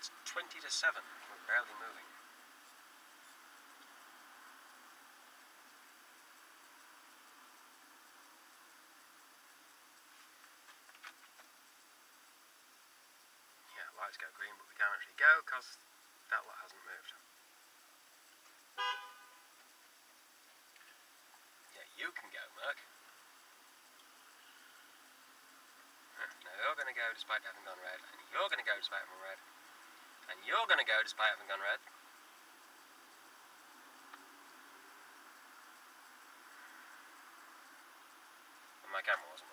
It's 20 to 7. We're barely moving. Yeah, lights go green, but we can't actually go because that lot hasn't moved. Yeah, you can go, Merc. Now you're going to go despite having gone red, and you're going to go despite having red, and you're going to go despite having gone red. And my camera wasn't